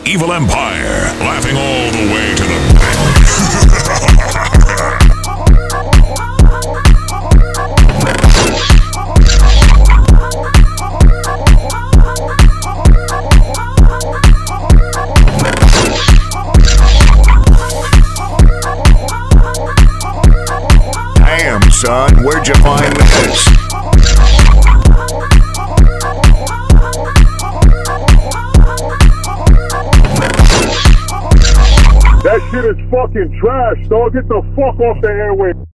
evil empire, laughing all the way to the bank. Damn, son, where'd you find this? That shit is fucking trash, dog. Get the fuck off the airway.